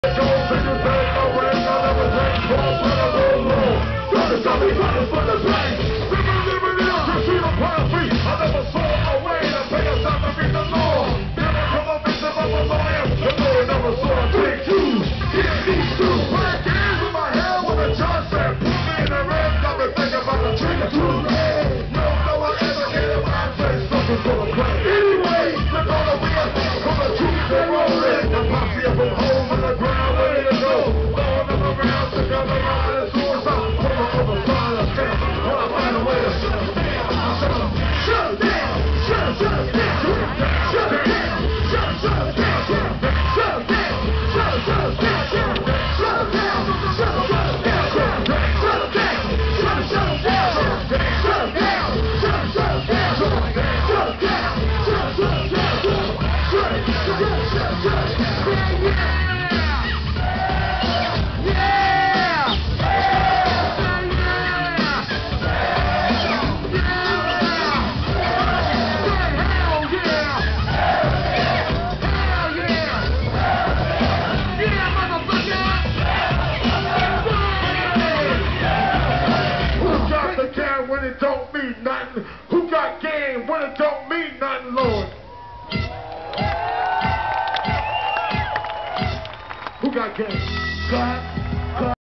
When it don't mean nothing? Who got game when it don't mean nothing, Lord? Who got game? God.